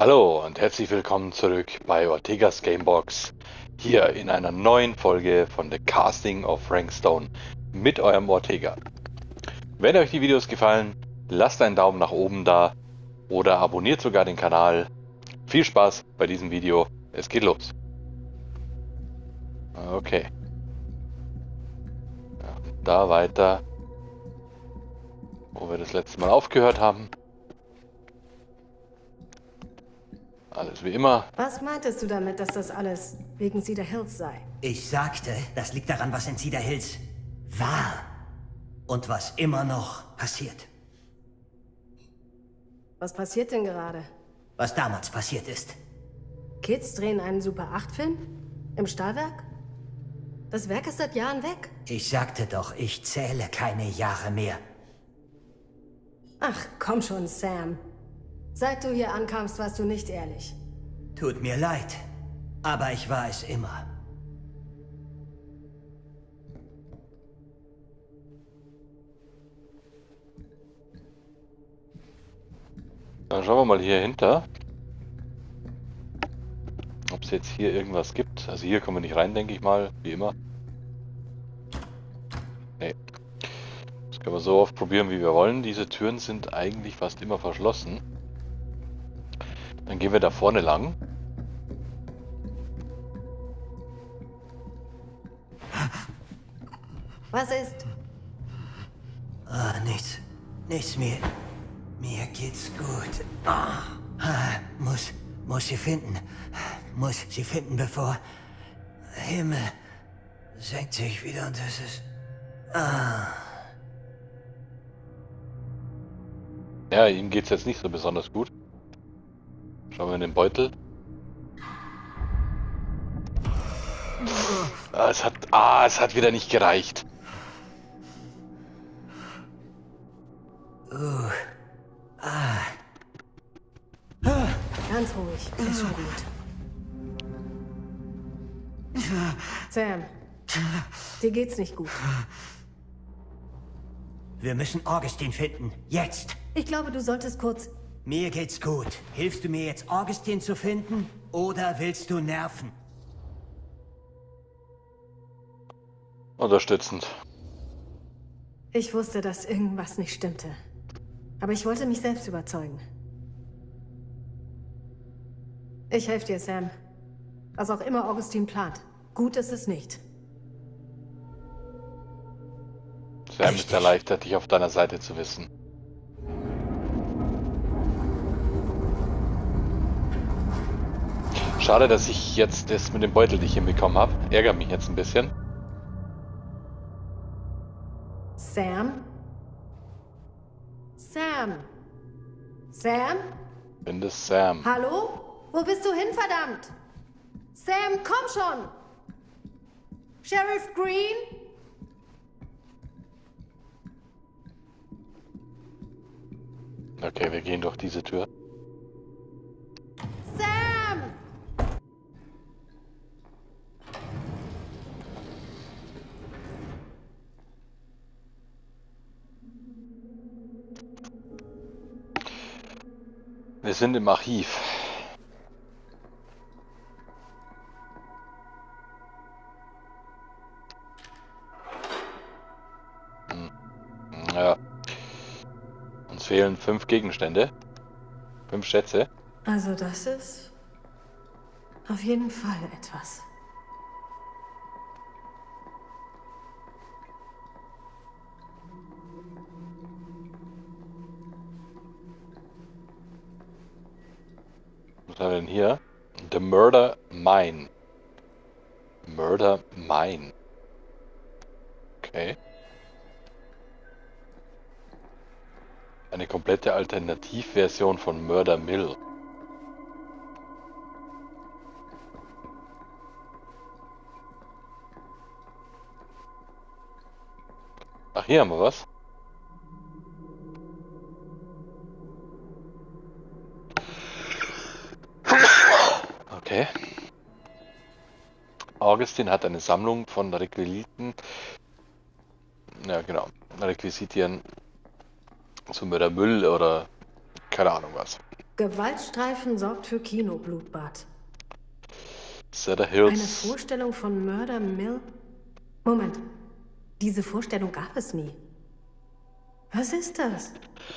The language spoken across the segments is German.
Hallo und herzlich willkommen zurück bei Ortegas Gamebox, hier in einer neuen Folge von The Casting of Rankstone mit eurem Ortega. Wenn euch die Videos gefallen, lasst einen Daumen nach oben da oder abonniert sogar den Kanal. Viel Spaß bei diesem Video, es geht los. Okay. Ja, da weiter, wo wir das letzte Mal aufgehört haben. Alles wie immer. Was meintest du damit, dass das alles wegen Cedar Hills sei? Ich sagte, das liegt daran, was in Cedar Hills war und was immer noch passiert. Was passiert denn gerade? Was damals passiert ist. Kids drehen einen Super 8-Film? Im Stahlwerk? Das Werk ist seit Jahren weg. Ich sagte doch, ich zähle keine Jahre mehr. Ach, komm schon, Sam. Seit du hier ankamst, warst du nicht ehrlich. Tut mir leid, aber ich war es immer. Dann schauen wir mal hier hinter, ob es jetzt hier irgendwas gibt. Also hier kommen wir nicht rein, denke ich mal, wie immer. Nee. Das können wir so oft probieren, wie wir wollen. Diese Türen sind eigentlich fast immer verschlossen. Dann gehen wir da vorne lang. Was ist? Ah, nichts. Nichts mehr. Mir geht's gut. Muss sie finden. Muss sie finden, bevor... Himmel senkt sich wieder und das ist... Ja, ihm geht es jetzt nicht so besonders gut. Schauen wir in den Beutel. Es hat wieder nicht gereicht. Ganz ruhig, ist schon gut. Sam, dir geht's nicht gut. Wir müssen Augustin finden. Jetzt. Ich glaube, du solltest kurz... Mir geht's gut. Hilfst du mir jetzt, Augustin zu finden? Oder willst du nerven? Unterstützend. Ich wusste, dass irgendwas nicht stimmte. Aber ich wollte mich selbst überzeugen. Ich helfe dir, Sam. Was auch immer Augustin plant. Gut ist es nicht. Sam ist erleichtert, dich auf deiner Seite zu wissen. Schade, dass ich jetzt das mit dem Beutel nicht hinbekommen habe. Ärgert mich jetzt ein bisschen. Sam? Sam? Sam? Ich bin das Sam. Hallo? Wo bist du hin, verdammt? Sam, komm schon! Sheriff Green? Okay, wir gehen durch diese Tür. Sam! Wir sind im Archiv. Ja. Uns fehlen 5 Gegenstände. 5 Schätze. Also das ist auf jeden Fall etwas. Was haben wir denn hier? The Murder Mine. Murder Mine. Okay. Eine komplette Alternativversion von Murder Mill. Ach, hier haben wir was. Okay. Augustin hat eine Sammlung von Requisiten. Ja, genau. Requisitien zu Mördermüll oder keine Ahnung was. Gewaltstreifen sorgt für Kinoblutbad. Cedar Eine Hills. Vorstellung von Murder Mill? Moment. Diese Vorstellung gab es nie. Was ist das?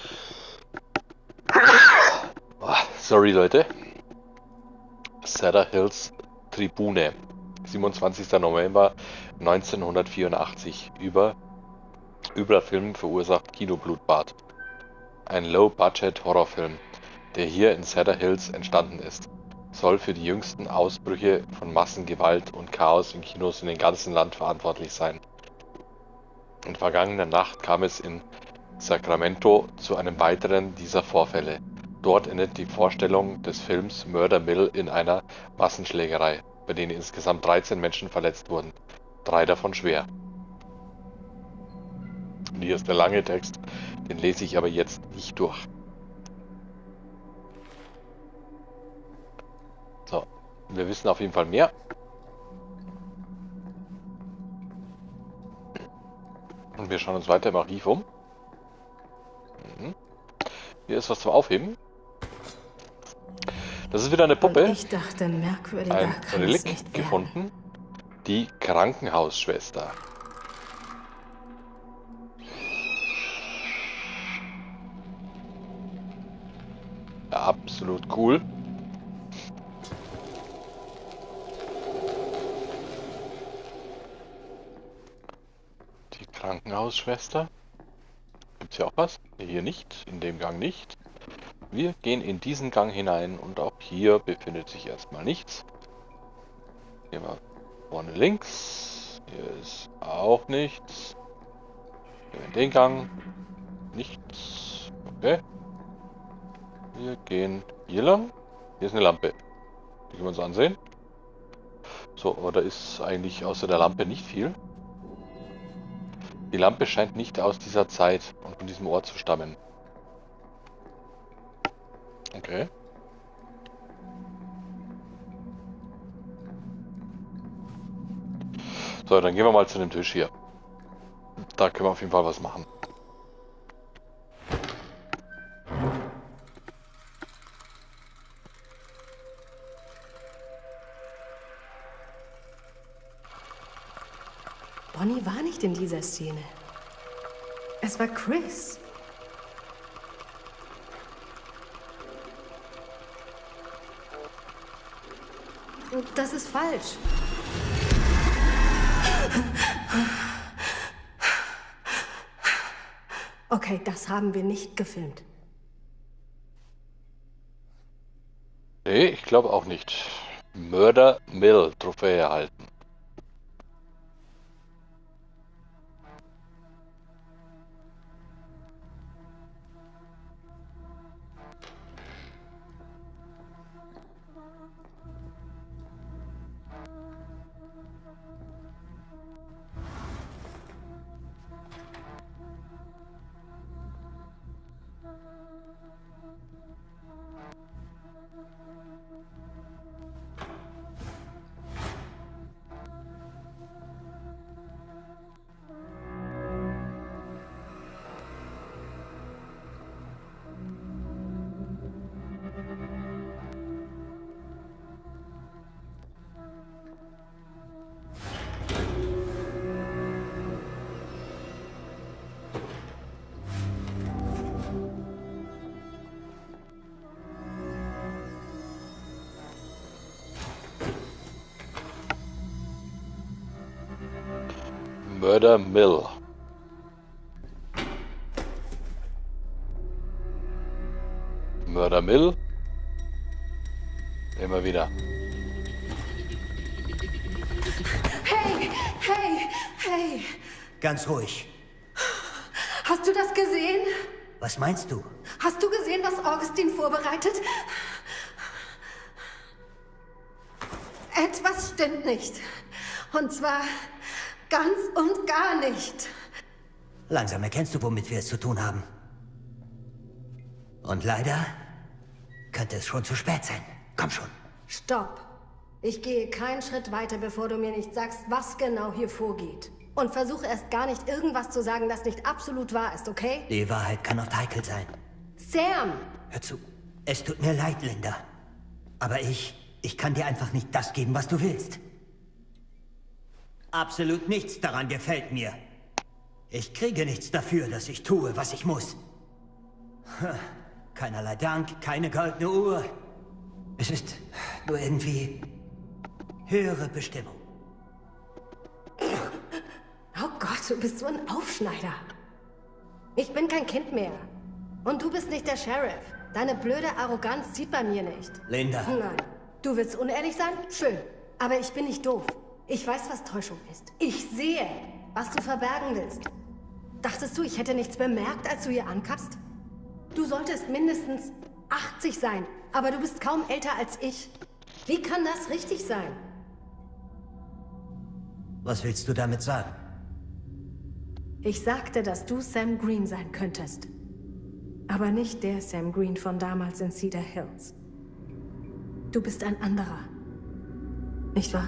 Sorry, Leute. Cedar Hills Tribune. 27. November 1984. Übler Film verursacht Kinoblutbad. Ein Low-Budget-Horrorfilm, der hier in Cedar Hills entstanden ist, soll für die jüngsten Ausbrüche von Massengewalt und Chaos in Kinos in dem ganzen Land verantwortlich sein. In vergangener Nacht kam es in Sacramento zu einem weiteren dieser Vorfälle. Dort endet die Vorstellung des Films Murder Mill in einer Massenschlägerei, bei denen insgesamt 13 Menschen verletzt wurden, 3 davon schwer. Und hier ist der lange Text, den lese ich aber jetzt nicht durch. So, wir wissen auf jeden Fall mehr. Und wir schauen uns weiter im Archiv um. Hier ist was zum Aufheben. Das ist wieder eine Puppe. Und ich dachte, merkwürdiger Ein kann es Relikt nicht werden. gefunden. Die Krankenhausschwester. Ja, absolut cool. Die Krankenhausschwester. Gibt's hier auch was? Hier nicht, in dem Gang nicht. Wir gehen in diesen Gang hinein und auch hier befindet sich erstmal nichts. Gehen wir vorne links. Hier ist auch nichts. Gehen wir in den Gang. Nichts. Okay. Wir gehen hier lang. Hier ist eine Lampe. Die können wir uns ansehen. So, aber da ist eigentlich außer der Lampe nicht viel. Die Lampe scheint nicht aus dieser Zeit und von diesem Ort zu stammen. Okay. So, dann gehen wir mal zu dem Tisch hier. Da können wir auf jeden Fall was machen. Bonnie war nicht in dieser Szene. Es war Chris. Das ist falsch. Okay, das haben wir nicht gefilmt. Nee, ich glaube auch nicht. Murder Mill Trophäe erhalten. Murder Mill. Murder Mill. Immer wieder. Hey, hey, hey. Ganz ruhig. Hast du das gesehen? Was meinst du? Hast du gesehen, was Augustin vorbereitet? Etwas stimmt nicht. Und zwar ganz und gar nicht. Langsam erkennst du, womit wir es zu tun haben. Und leider könnte es schon zu spät sein. Komm schon. Stopp. Ich gehe keinen Schritt weiter, bevor du mir nicht sagst, was genau hier vorgeht. Und versuche erst gar nicht irgendwas zu sagen, das nicht absolut wahr ist, okay? Die Wahrheit kann oft heikel sein. Sam! Hör zu. Es tut mir leid, Linda. Aber ich kann dir einfach nicht das geben, was du willst. Absolut nichts daran gefällt mir. Ich kriege nichts dafür, dass ich tue, was ich muss. Keinerlei Dank, keine goldene Uhr. Es ist nur irgendwie höhere Bestimmung. Oh Gott, du bist so ein Aufschneider. Ich bin kein Kind mehr. Und du bist nicht der Sheriff. Deine blöde Arroganz zieht bei mir nicht. Linda. Nein. Du willst unehrlich sein? Schön. Aber ich bin nicht doof. Ich weiß, was Täuschung ist. Ich sehe, was du verbergen willst. Dachtest du, ich hätte nichts bemerkt, als du hier ankamst? Du solltest mindestens 80 sein, aber du bist kaum älter als ich. Wie kann das richtig sein? Was willst du damit sagen? Ich sagte, dass du Sam Green sein könntest. Aber nicht der Sam Green von damals in Cedar Hills. Du bist ein anderer. Nicht wahr?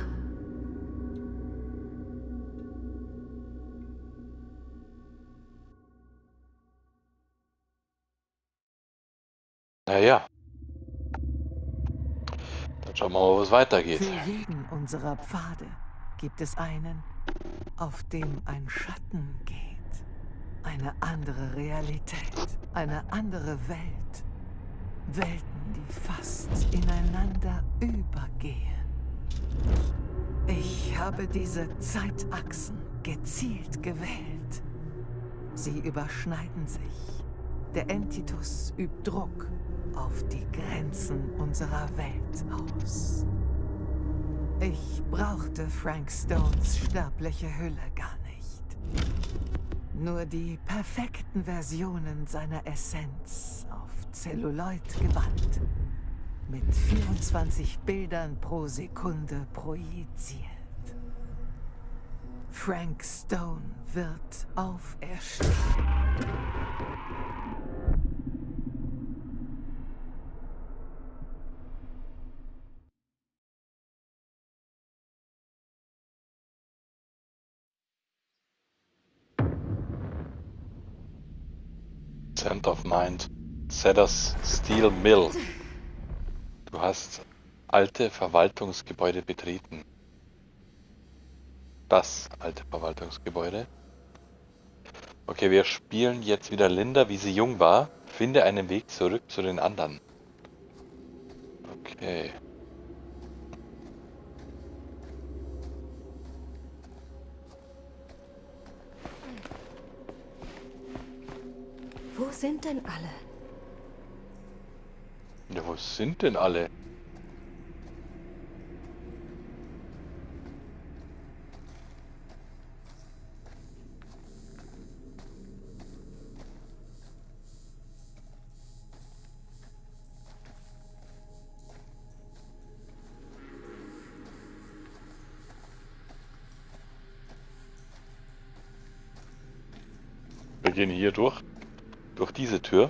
Naja. Dann schauen wir mal, wo es weitergeht. Für jeden unserer Pfade gibt es einen, auf dem ein Schatten geht. Eine andere Realität, eine andere Welt. Welten, die fast ineinander übergehen. Ich habe diese Zeitachsen gezielt gewählt. Sie überschneiden sich. Der Entitus übt Druck auf die Grenzen unserer Welt aus. Ich brauchte Frank Stones sterbliche Hülle gar nicht. Nur die perfekten Versionen seiner Essenz auf Zelluloid gebannt. Mit 24 Bildern pro Sekunde projiziert. Frank Stone wird auferstehen. Center of Mind. Cedars Steel Mill. Du hast alte Verwaltungsgebäude betreten. Das alte Verwaltungsgebäude. Okay, wir spielen jetzt wieder Linda, wie sie jung war. Finde einen Weg zurück zu den anderen. Okay. Wo sind denn alle? Ja, wo sind denn alle? Wir gehen hier durch diese Tür.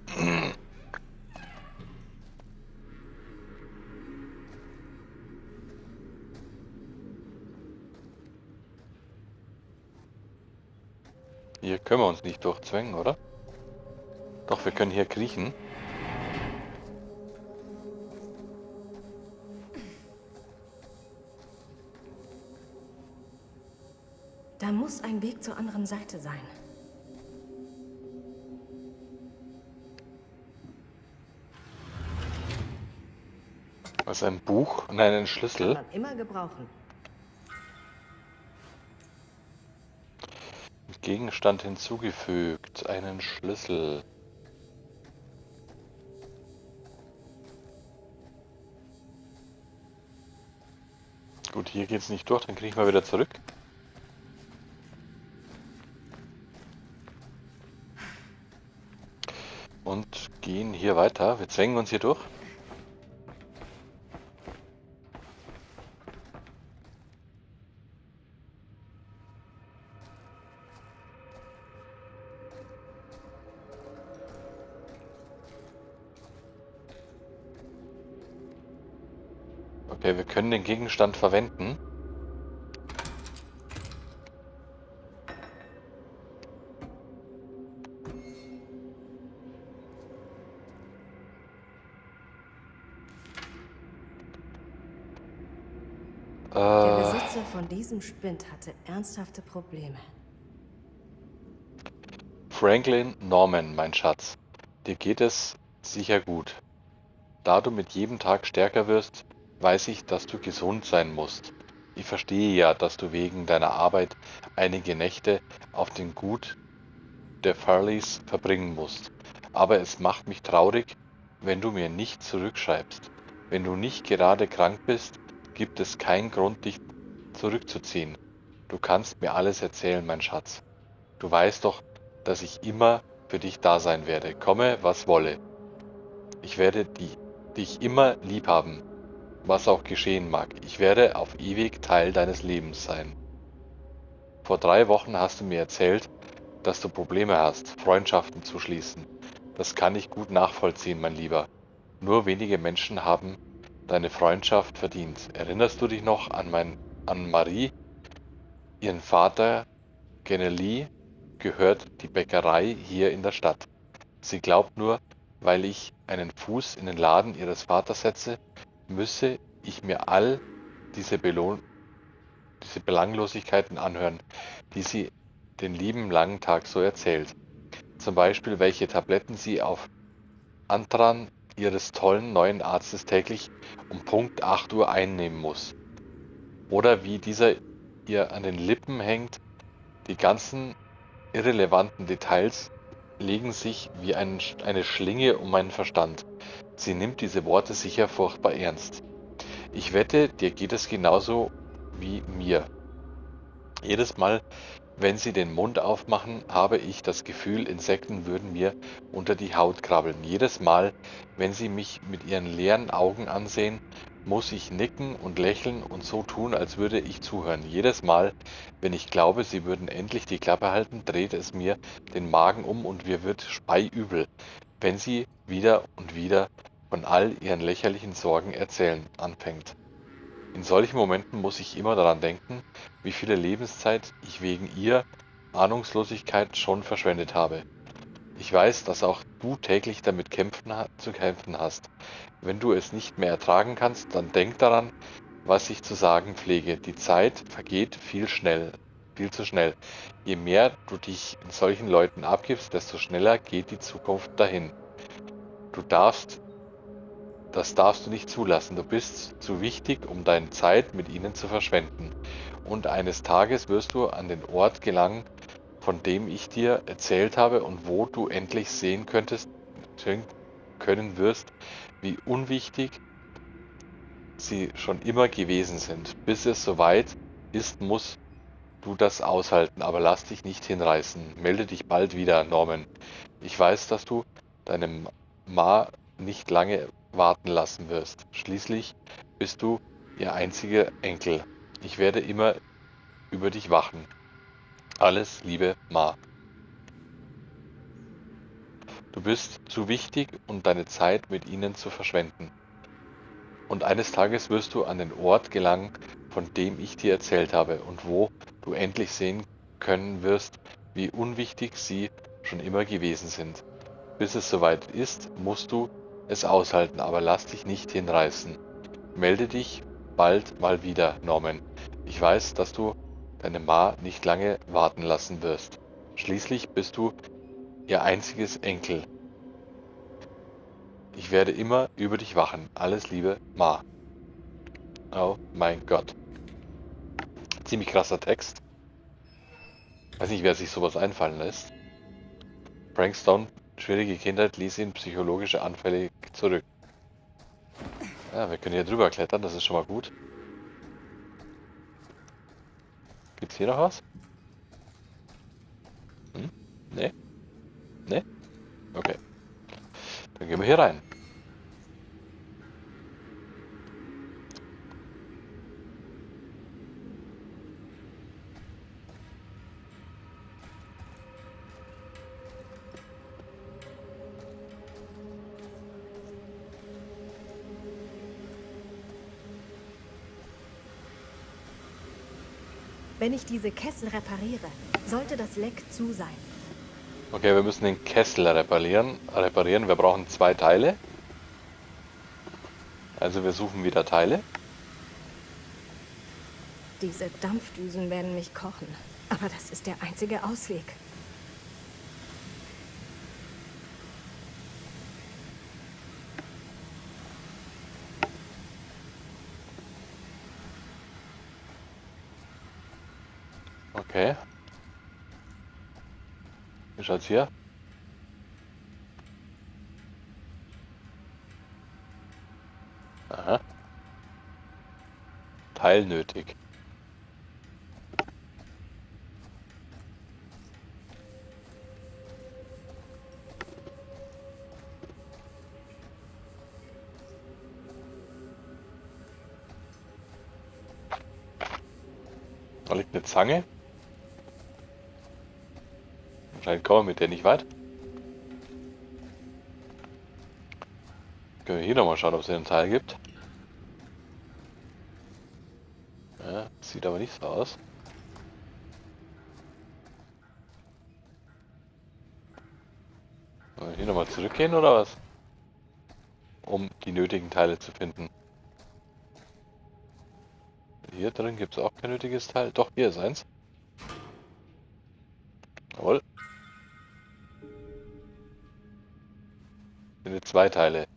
Hier können wir uns nicht durchzwängen, oder? Doch, wir können hier kriechen. Da muss ein Weg zur anderen Seite sein. Was ist ein Buch? Nein, ein Schlüssel. Kann man immer gebrauchen. Gegenstand hinzugefügt. Einen Schlüssel. Gut, hier geht's nicht durch, dann kriegen wir wieder zurück. Und gehen hier weiter. Wir zwängen uns hier durch. Okay, wir können den Gegenstand verwenden. Der Besitzer von diesem Spind hatte ernsthafte Probleme. Franklin Norman, mein Schatz, dir geht es sicher gut. Da du mit jedem Tag stärker wirst, weiß ich, dass du gesund sein musst. Ich verstehe ja, dass du wegen deiner Arbeit einige Nächte auf dem Gut der Farleys verbringen musst. Aber es macht mich traurig, wenn du mir nicht zurückschreibst. Wenn du nicht gerade krank bist, gibt es keinen Grund, dich zurückzuziehen. Du kannst mir alles erzählen, mein Schatz. Du weißt doch, dass ich immer für dich da sein werde, komme, was wolle. Ich werde dich immer lieb haben, was auch geschehen mag. Ich werde auf ewig Teil deines Lebens sein. Vor 3 Wochen hast du mir erzählt, dass du Probleme hast, Freundschaften zu schließen. Das kann ich gut nachvollziehen, mein Lieber. Nur wenige Menschen haben deine Freundschaft verdient. Erinnerst du dich noch an Marie? Ihren Vater, Geneli, gehört die Bäckerei hier in der Stadt. Sie glaubt nur, weil ich einen Fuß in den Laden ihres Vaters setze, müsse ich mir all diese Belanglosigkeiten anhören, die sie den lieben langen Tag so erzählt. Zum Beispiel, welche Tabletten sie auf Antran ihres tollen neuen Arztes täglich um Punkt 8 Uhr einnehmen muss. Oder wie dieser ihr an den Lippen hängt. Die ganzen irrelevanten Details legen sich wie eine Schlinge um meinen Verstand. Sie nimmt diese Worte sicher furchtbar ernst. Ich wette, dir geht es genauso wie mir. Jedes Mal, wenn sie den Mund aufmachen, habe ich das Gefühl, Insekten würden mir unter die Haut krabbeln. Jedes Mal, wenn sie mich mit ihren leeren Augen ansehen, muss ich nicken und lächeln und so tun, als würde ich zuhören. Jedes Mal, wenn ich glaube, sie würden endlich die Klappe halten, dreht es mir den Magen um und mir wird speiübel, wenn sie wieder und wieder von all ihren lächerlichen Sorgen erzählen anfängt. In solchen Momenten muss ich immer daran denken, wie viele Lebenszeit ich wegen ihr Ahnungslosigkeit schon verschwendet habe. Ich weiß, dass auch du täglich damit zu kämpfen hast. Wenn du es nicht mehr ertragen kannst, dann denk daran, was ich zu sagen pflege. Die Zeit vergeht viel zu schnell. Je mehr du dich in solchen Leuten abgibst, desto schneller geht die Zukunft dahin. Das darfst du nicht zulassen. Du bist zu wichtig, um deine Zeit mit ihnen zu verschwenden. Und eines Tages wirst du an den Ort gelangen, von dem ich dir erzählt habe und wo du endlich sehen können wirst, wie unwichtig sie schon immer gewesen sind. Bis es soweit ist, musst du das aushalten, aber lass dich nicht hinreißen. Melde dich bald wieder, Norman. Ich weiß, dass du deine Ma nicht lange warten lassen wirst. Schließlich bist du ihr einziger Enkel. Ich werde immer über dich wachen. Alles Liebe, Ma. Du bist zu wichtig, um deine Zeit mit ihnen zu verschwenden. Und eines Tages wirst du an den Ort gelangen, von dem ich dir erzählt habe und wo du endlich sehen können wirst, wie unwichtig sie schon immer gewesen sind. Bis es soweit ist, musst du es aushalten, aber lass dich nicht hinreißen. Melde dich bald mal wieder, Norman. Ich weiß, dass du deine Ma nicht lange warten lassen wirst. Schließlich bist du ihr einziges Enkel. Ich werde immer über dich wachen. Alles Liebe, Ma. Oh mein Gott. Ziemlich krasser Text. Weiß nicht, wer sich sowas einfallen lässt. Frank Stone, schwierige Kindheit, ließ ihn psychologische Anfälle zurück. Ja, wir können hier drüber klettern, das ist schon mal gut. Gibt's hier noch was? Nee? Nee? Okay. Dann gehen wir hier rein. Wenn ich diese Kessel repariere, sollte das Leck zu sein. Okay, wir müssen den Kessel reparieren. Wir brauchen 2 Teile. Also wir suchen wieder Teile. Diese Dampfdüsen werden mich kochen. Aber das ist der einzige Ausweg. Okay. Wie schaut's hier? Aha. Teil nötig. Da liegt eine Zange. Anscheinend kommen wir mit der nicht weit. Können wir hier nochmal schauen, ob es hier einen Teil gibt. Ja, sieht aber nicht so aus. Wollen wir hier nochmal zurückgehen oder was? Um die nötigen Teile zu finden. Hier drin gibt es auch kein nötiges Teil. Doch, hier ist eins. Jawohl. Sind jetzt 2 Teile.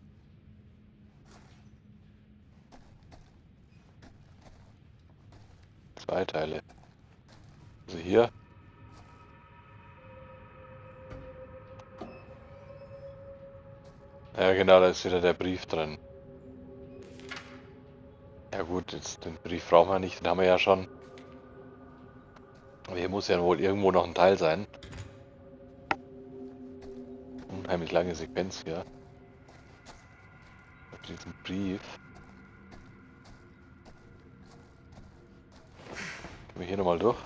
Teile. Also hier. Ja genau, da ist wieder der Brief drin. Ja gut, jetzt den Brief brauchen wir nicht, den haben wir ja schon. Aber hier muss ja wohl irgendwo noch ein Teil sein. Unheimlich lange Sequenz hier. Auf diesem Brief. Gehen wir hier nochmal durch.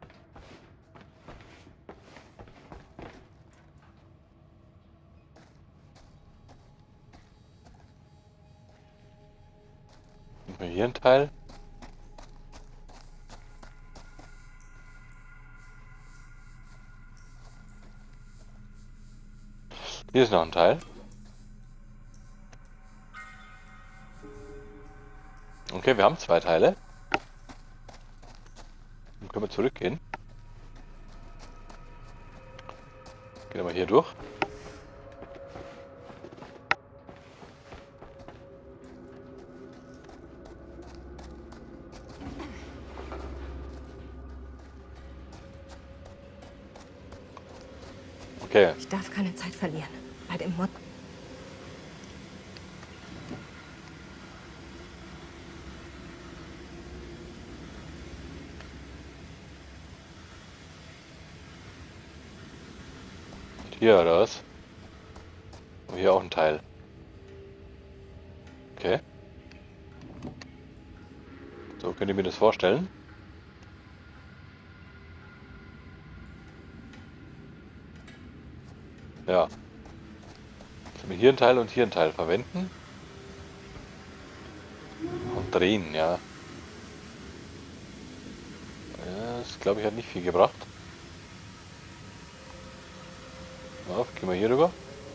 Nehmen wir hier ein Teil. Hier ist noch ein Teil. Okay, wir haben 2 Teile. Dann können wir zurückgehen. Gehen wir hier durch. Okay. Ich darf keine Zeit verlieren. Bei dem Mod. Hier oder was? Und hier auch ein Teil. Okay. So, könnt ihr mir das vorstellen? Ja. Jetzt wir hier ein Teil und hier ein Teil verwenden. Und drehen, ja. Ja, das glaube ich hat nicht viel gebracht. Auf, gehen wir hier rüber.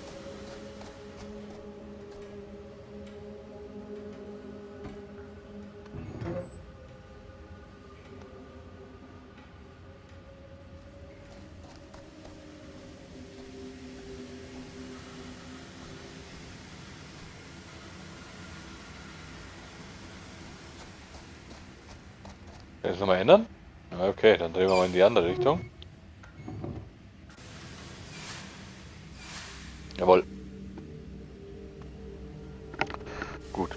Jetzt nochmal ändern? Okay, dann drehen wir mal in die andere Richtung. Jawohl. Gut.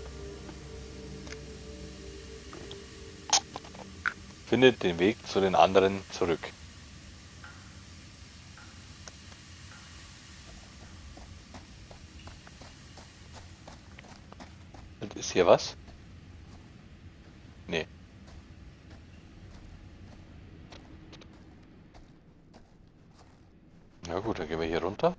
Findet den Weg zu den anderen zurück. Und ist hier was? Nee. Na gut, dann gehen wir hier runter.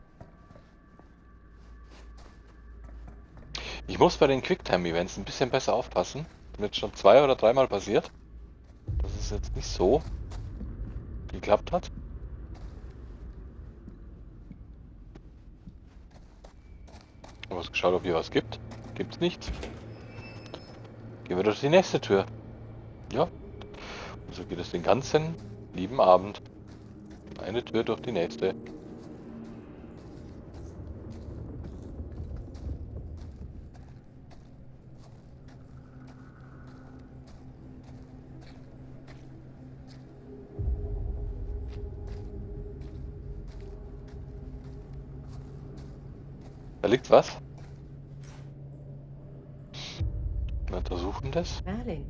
Ich muss bei den Quicktime-Events ein bisschen besser aufpassen. Mir jetzt schon 2 oder 3 Mal passiert, dass es jetzt nicht so geklappt hat. Ich habe geschaut, ob hier was gibt. Gibt's nichts. Gehen wir durch die nächste Tür. Ja, So geht es den ganzen lieben Abend. Eine Tür durch die nächste. Da liegt was. Wir untersuchen das. Merlin.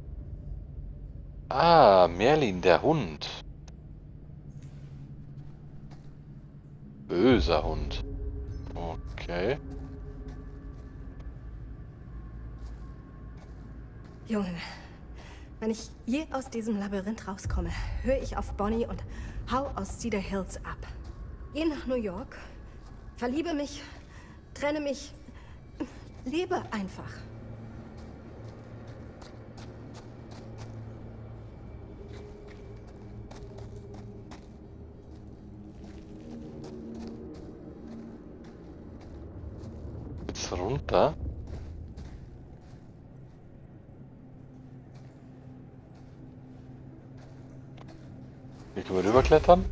Ah, Merlin, der Hund. Böser Hund. Okay. Junge, wenn ich je aus diesem Labyrinth rauskomme, höre ich auf Bonnie und hau aus Cedar Hills ab. Geh nach New York, verliebe mich, trenne mich, lebe einfach. Jetzt runter. Hier können wir rüberklettern.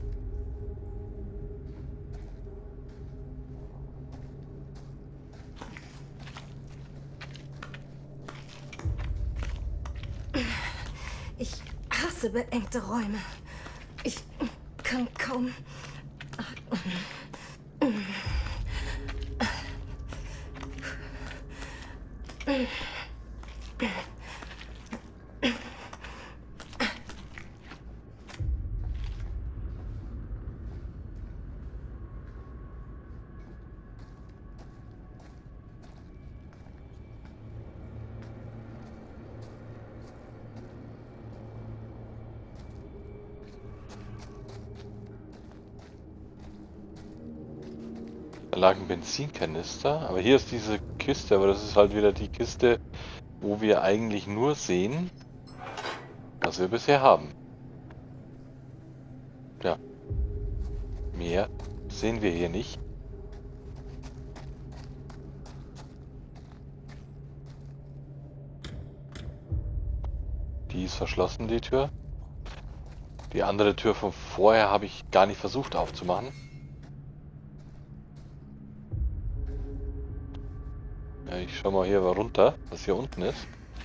Ich hasse beengte Räume. Ich kann kaum atmen. Da lag ein Benzinkanister, aber hier ist diese Kiste, aber das ist halt wieder die Kiste, wo wir eigentlich nur sehen, was wir bisher haben. Ja. Mehr sehen wir hier nicht. Die ist verschlossen, die Tür. Die andere Tür von vorher habe ich gar nicht versucht aufzumachen. Ja, ich schau mal hier runter, was hier unten ist.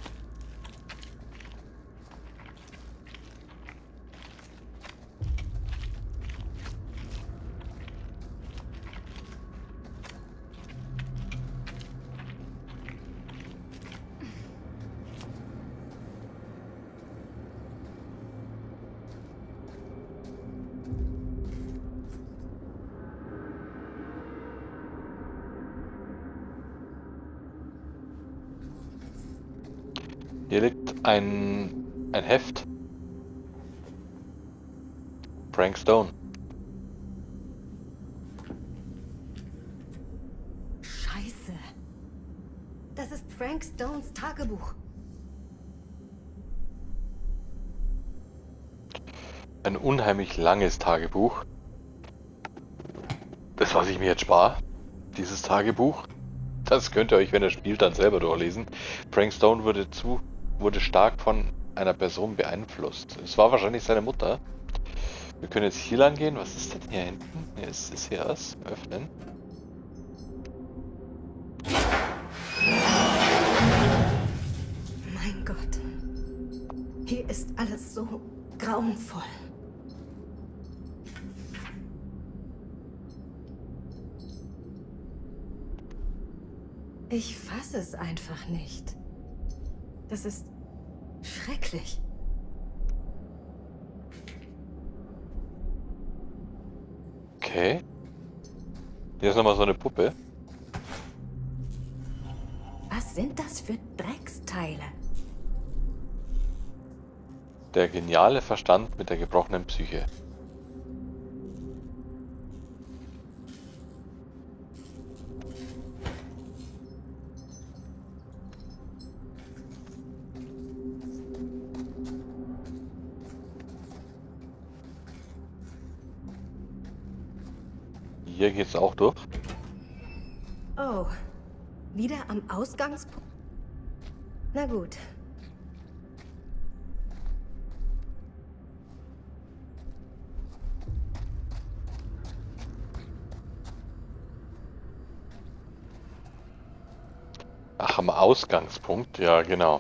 Hier liegt ein Heft. Frank Stone. Scheiße. Das ist Frank Stones Tagebuch. Ein unheimlich langes Tagebuch. Das, was ich mir jetzt spare. Dieses Tagebuch. Das könnt ihr euch, wenn ihr spielt, dann selber durchlesen. Frank Stone wurde stark von einer Person beeinflusst. Es war wahrscheinlich seine Mutter. Wir können jetzt hier lang gehen. Was ist denn hier hinten? Hier ist hier was. Öffnen. Mein Gott. Hier ist alles so grauenvoll. Ich fasse es einfach nicht. Das ist schrecklich. Okay. Hier ist nochmal so eine Puppe. Was sind das für Drecksteile? Der geniale Verstand mit der gebrochenen Psyche. Hier geht's auch durch. Oh, wieder am Ausgangspunkt? Na gut. Ach, am Ausgangspunkt? Ja, genau.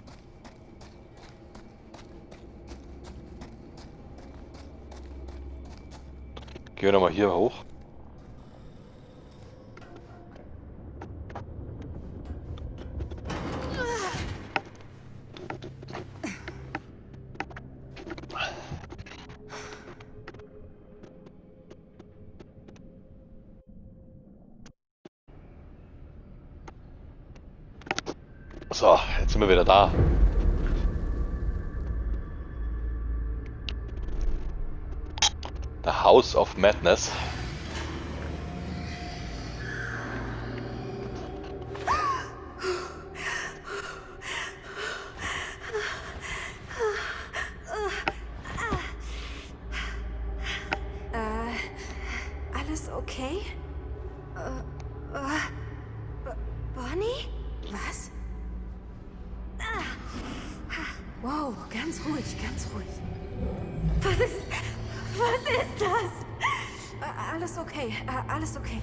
Gehen wir nochmal hier hoch. So, jetzt sind wir wieder da. The House of Madness. Alles okay? Bonnie? Was? Wow, ganz ruhig, ganz ruhig. Was ist das? Alles okay, alles okay.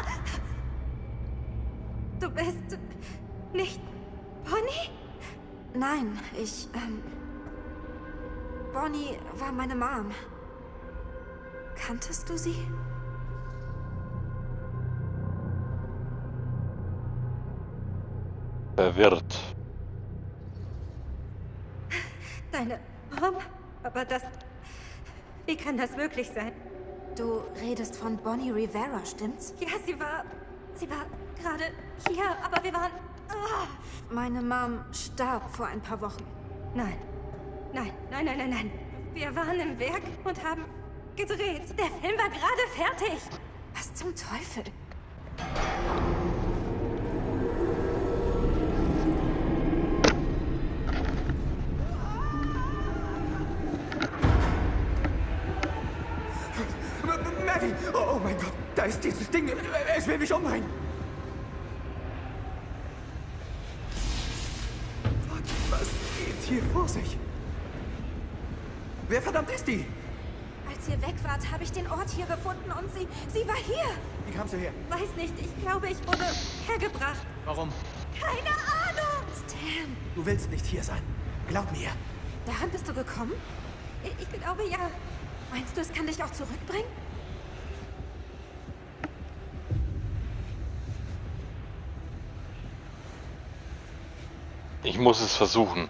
Du bist nicht Bonnie? Nein, Bonnie war meine Mom. Kanntest du sie? Verwirrt. Deine Mom? Aber das... Wie kann das möglich sein? Du redest von Bonnie Rivera, stimmt's? Ja, sie war gerade hier, aber wir waren... Meine Mom starb vor ein paar Wochen. Nein. Wir waren im Werk und haben gedreht. Der Film war gerade fertig. Was zum Teufel? Maggie! Oh mein Gott, da ist dieses Ding. Es will mich umbringen. Was geht hier vor sich? Wer verdammt ist die? Als ihr weg wart, habe ich den Ort hier gefunden und sie war hier. Wie kamst du her? Weiß nicht, ich glaube, ich wurde hergebracht. Warum? Keine Ahnung! Stan, Du willst nicht hier sein. Glaub mir. daran bist du gekommen? Ich glaube, ja. Meinst du, es kann dich auch zurückbringen? Ich muss es versuchen.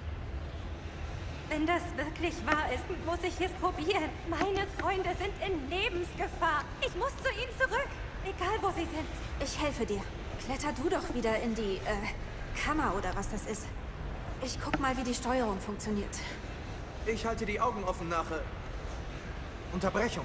Wenn das wirklich wahr ist, muss ich es probieren. Meine Freunde sind in Lebensgefahr. Ich muss zu ihnen zurück. Egal, wo sie sind. Ich helfe dir. Kletter du doch wieder in die, Kammer oder was das ist. Ich guck mal, wie die Steuerung funktioniert. Ich halte die Augen offen nach Unterbrechungen.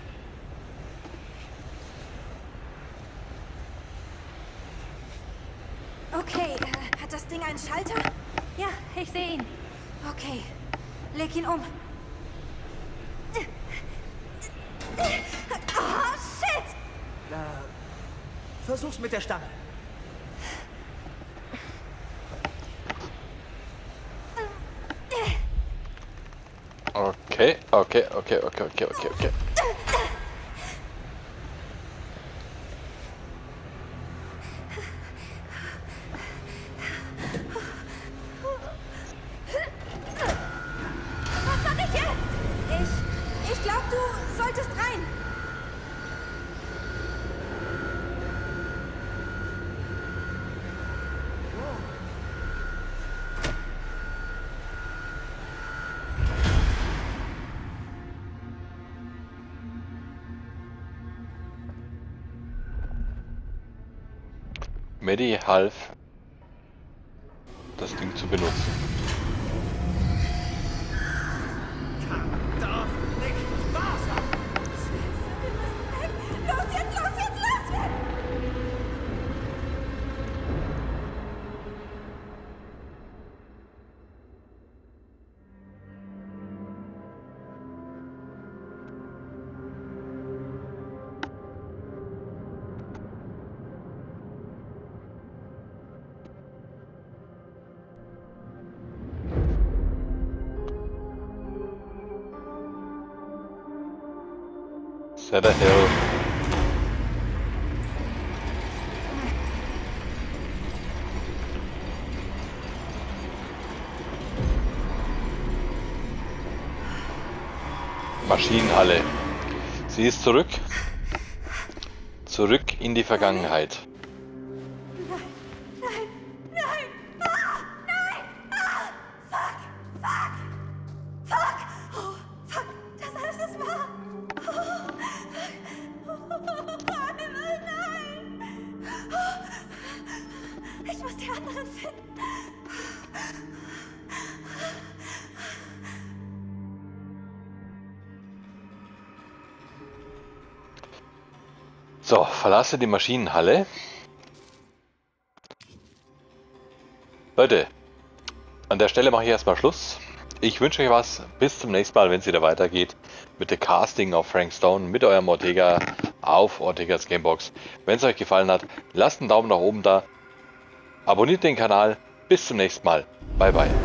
Okay, hat das Ding einen Schalter? Ja, ich sehe ihn. Okay, leg ihn um. Oh, shit! Versuch's mit der Stange. Okay. Was mache ich jetzt? Ich glaube, du solltest rein. Maddie half, das Ding zu benutzen. Darf nicht wahr sein. Wir müssen weg. Los jetzt, los jetzt, los jetzt! Cedar Hill. Maschinenhalle. Sie ist zurück. Zurück in die Vergangenheit. Ich muss die anderen finden. So, verlasse die Maschinenhalle. Leute, an der Stelle mache ich erstmal Schluss. Ich wünsche euch was. Bis zum nächsten Mal, wenn es wieder weitergeht mit The Casting of Frank Stone mit eurem Ortega auf Ortegas Gamebox. Wenn es euch gefallen hat, lasst einen Daumen nach oben da. Abonniert den Kanal. Bis zum nächsten Mal. Bye bye.